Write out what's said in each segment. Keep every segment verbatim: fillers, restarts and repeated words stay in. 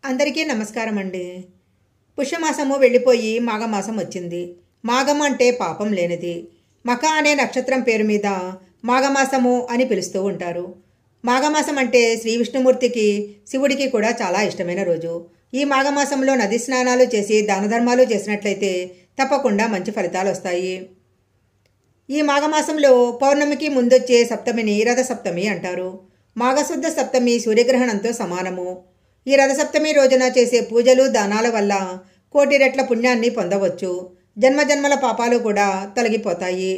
అందరికీ నమస్కారం అండి. పుష్యమాసము వెళ్ళిపోయి మాఘమాసం వచ్చింది. మాఘం అంటే పాపం లేనిది. మఖ అనే నక్షత్రం పేరు మీద మాఘమాసము అని పిలుస్తూ ఉంటారు. మాఘమాసం అంటే శ్రీ విష్ణుమూర్తికి శివుడికి కూడా చాలా ఇష్టమైన రోజు. ఈ మాఘమాసంలో నది స్నానాలు చేసి దాన ధర్మాలు చేసినట్లయితే తప్పకుండా మంచి ఫలితాలు వస్తాయి. ఈ మాఘమాసంలో పౌర్ణమికి ముందొచ్చే సప్తమిని రథసప్తమి అంటారు. మాఘశుద్ధ సప్తమి సూర్యగ్రహణంతో సమానము. ఈ రథసప్తమి రోజున చేసే పూజలు దానాల వల్ల కోటి రెట్ల పుణ్యాన్ని పొందవచ్చు. జన్మజన్మల పాపాలు కూడా తొలగిపోతాయి.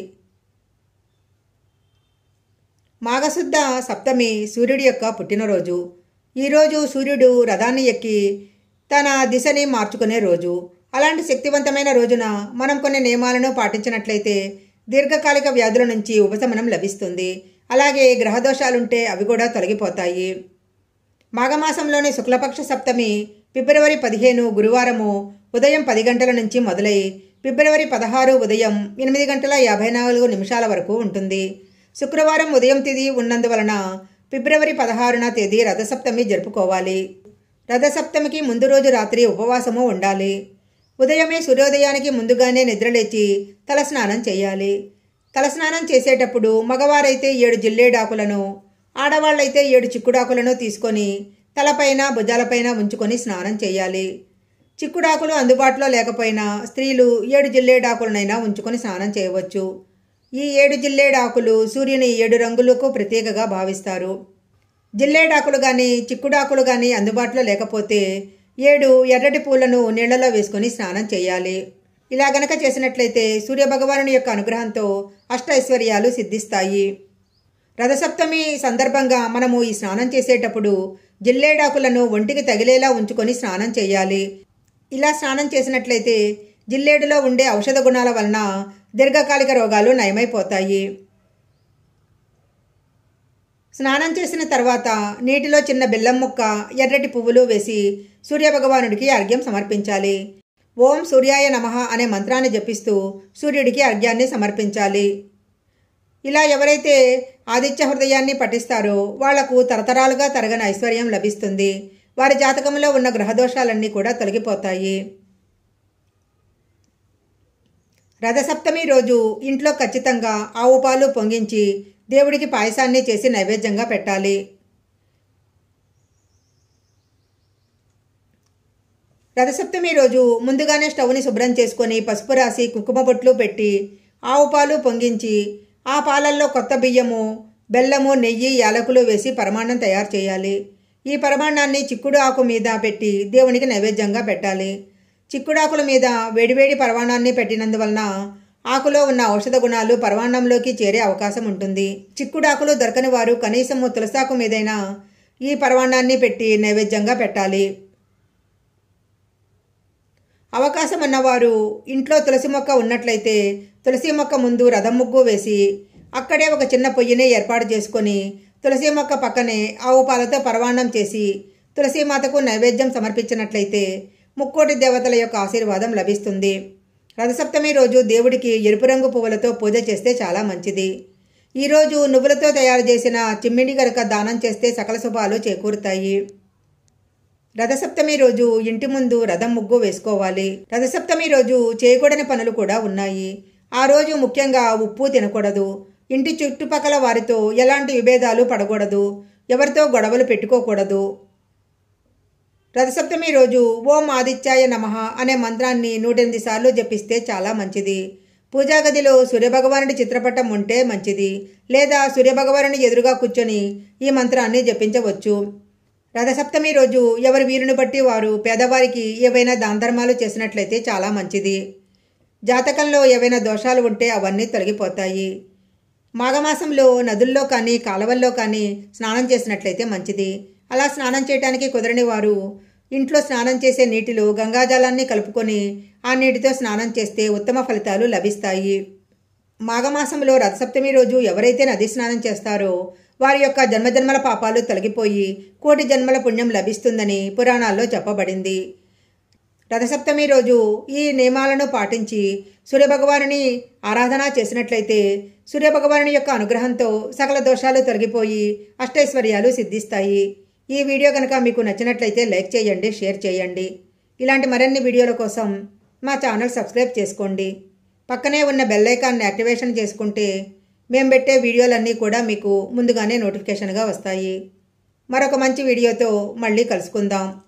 మాఘశుద్ధ సప్తమి సూర్యుడి యొక్క పుట్టినరోజు. ఈరోజు సూర్యుడు రథాన్ని ఎక్కి తన దిశని మార్చుకునే రోజు. అలాంటి శక్తివంతమైన రోజున మనం కొన్ని నియమాలను పాటించినట్లయితే దీర్ఘకాలిక వ్యాధుల నుంచి ఉపశమనం లభిస్తుంది. అలాగే గ్రహదోషాలుంటే అవి కూడా తొలగిపోతాయి. మాఘమాసంలోని శుక్లపక్ష సప్తమి ఫిబ్రవరి పదిహేను గురువారము ఉదయం పది గంటల నుంచి మొదలై ఫిబ్రవరి పదహారు ఉదయం ఎనిమిది గంటల యాభై నాలుగు నిమిషాల వరకు ఉంటుంది. శుక్రవారం ఉదయం తిథి ఉన్నందువలన ఫిబ్రవరి పదహారున తేదీ రథసప్తమి జరుపుకోవాలి. రథసప్తమికి ముందు రోజు రాత్రి ఉపవాసము ఉండాలి. ఉదయమే సూర్యోదయానికి ముందుగానే నిద్రలేచి తలస్నానం చేయాలి. తలస్నానం చేసేటప్పుడు మగవారైతే ఏడు జిల్లేడాకులను, ఆడవాళ్ళైతే ఏడు చిక్కుడాకులను తీసుకొని తలపైన భుజాలపైన ఉంచుకొని స్నానం చేయాలి. చిక్కుడాకులు అందుబాటులో లేకపోయినా స్త్రీలు ఏడు జిల్లేడాకులనైనా ఉంచుకొని స్నానం చేయవచ్చు. ఈ ఏడు జిల్లేడాకులు సూర్యుని ఏడు రంగులకు ప్రత్యేకగా భావిస్తారు. జిల్లేడాకులు కానీ చిక్కుడాకులు కానీ అందుబాటులో లేకపోతే ఏడు ఎర్రటి పూలను నీళ్లలో వేసుకొని స్నానం చేయాలి. ఇలా గనక చేసినట్లయితే సూర్యభగవానుని యొక్క అనుగ్రహంతో అష్ట ఐశ్వర్యాలు సిద్ధిస్తాయి. రథసప్తమి సందర్భంగా మనము ఈ స్నానం చేసేటప్పుడు జిల్లేడాకులను ఒంటికి తగిలేలా ఉంచుకొని స్నానం చేయాలి. ఇలా స్నానం చేసినట్లయితే జిల్లేడులో ఉండే ఔషధ గుణాల వలన దీర్ఘకాలిక రోగాలు నయమైపోతాయి. స్నానం చేసిన తర్వాత నీటిలో చిన్న బెల్లం ముక్క, ఎర్రటి పువ్వులు వేసి సూర్యభగవానుడికి అర్ఘ్యం సమర్పించాలి. ఓం సూర్యాయ నమః అనే మంత్రాన్ని జపిస్తూ సూర్యుడికి అర్ఘ్యాన్ని సమర్పించాలి. ఇలా ఎవరైతే ఆదిత్య హృదయాన్ని పఠిస్తారో వాళ్లకు తరతరాలుగా తరగని ఐశ్వర్యం లభిస్తుంది. వారి జాతకంలో ఉన్న గ్రహదోషాలన్నీ కూడా తొలగిపోతాయి. రథసప్తమి రోజు ఇంట్లో ఖచ్చితంగా ఆవు పాలు పొంగించి దేవుడికి పాయసాన్ని చేసి నైవేద్యంగా పెట్టాలి. రథసప్తమి రోజు ముందుగానే స్టవ్ని శుభ్రం చేసుకొని పసుపు రాసి కుంకుమ బొట్లు పెట్టి ఆవు పాలు పొంగించి ఆ పాలల్లో కొత్త బియ్యము, బెల్లము, నెయ్యి, యాలకులు వేసి పరమాన్నం తయారు చేయాలి. ఈ పరమాన్నాన్ని చిక్కుడు ఆకు మీద పెట్టి దేవునికి నైవేద్యంగా పెట్టాలి. చిక్కుడాకుల మీద వేడివేడి పరమాన్నాన్ని పెట్టినందువలన ఆకులో ఉన్న ఔషధ గుణాలు పరమాన్నంలోకి చేరే అవకాశం ఉంటుంది. చిక్కుడాకులు దొరకని వారు కనీసం తులసాకు మీదైనా ఈ పరమాన్నాన్ని పెట్టి నైవేద్యంగా పెట్టాలి. అవకాశం ఉన్నవారు ఇంట్లో తులసి మొక్క ఉన్నట్లయితే తులసి మొక్క ముందు రథం ముగ్గు వేసి అక్కడే ఒక చిన్న పొయ్యిని ఏర్పాటు చేసుకొని తులసి మొక్క పక్కనే ఆవు పాలతో పరవాన్నం చేసి తులసీమాతకు నైవేద్యం సమర్పించినట్లయితే ముక్కోటి దేవతల యొక్క ఆశీర్వాదం లభిస్తుంది. రథసప్తమి రోజు దేవుడికి ఎరుపు రంగు పువ్వులతో పూజ చేస్తే చాలా మంచిది. ఈరోజు నువ్వులతో తయారు చేసిన చిమ్మిడి గరక దానం చేస్తే సకల శుభాలు చేకూరుతాయి. రథసప్తమి రోజు ఇంటి ముందు రథం ముగ్గు వేసుకోవాలి. రథసప్తమి రోజు చేయకూడని పనులు కూడా ఉన్నాయి. ఆ రోజు ముఖ్యంగా ఉప్పు తినకూడదు. ఇంటి చుట్టుపక్కల వారితో ఎలాంటి విభేదాలు పడకూడదు. ఎవరితో గొడవలు పెట్టుకోకూడదు. రథసప్తమి రోజు ఓం ఆదిత్యాయ నమః అనే మంత్రాన్ని నూటెనిమిది సార్లు జపిస్తే చాలా మంచిది. పూజా గదిలో సూర్యభగవానుడి చిత్రపటం ఉంటే మంచిది. లేదా సూర్యభగవానుని ఎదురుగా కూర్చొని ఈ మంత్రాన్ని జపించవచ్చు. రథసప్తమి రోజు ఎవరి వీరుని బట్టి వారు పేదవారికి ఏవైనా దాన ధర్మాలు చేసినట్లయితే చాలా మంచిది. జాతకంలో ఏవైనా దోషాలు ఉంటే అవన్నీ తొలగిపోతాయి. మాఘమాసంలో నదుల్లో కానీ కాలవల్లో కానీ స్నానం చేసినట్లయితే మంచిది. అలా స్నానం చేయడానికి కుదరని వారు ఇంట్లో స్నానం చేసే నీటిలో గంగాజలాన్ని కలుపుకొని ఆ నీటితో స్నానం చేస్తే ఉత్తమ ఫలితాలు లభిస్తాయి. మాఘమాసంలో రథసప్తమి రోజు ఎవరైతే నది స్నానం చేస్తారో వారి యొక్క జన్మజన్మల పాపాలు తొలగిపోయి కోటి జన్మల పుణ్యం లభిస్తుందని పురాణాల్లో చెప్పబడింది. రథసప్తమి రోజు ఈ నియమాలను పాటించి సూర్యభగవానుని ఆరాధన చేసినట్లయితే సూర్యభగవానుని యొక్క అనుగ్రహంతో సకల దోషాలు తొలగిపోయి అష్టైశ్వర్యాలు సిద్ధిస్తాయి. ఈ వీడియో కనుక మీకు నచ్చినట్లయితే లైక్ చేయండి, షేర్ చేయండి. ఇలాంటి మరిన్ని వీడియోల కోసం మా ఛానల్ సబ్స్క్రైబ్ చేసుకోండి. పక్కనే ఉన్న బెల్ ఐకాన్ని యాక్టివేషన్ చేసుకుంటే మేము పెట్టే వీడియోలన్నీ కూడా మీకు ముందుగానే నోటిఫికేషన్గా వస్తాయి. మరొక మంచి వీడియోతో మళ్ళీ కలుసుకుందాం.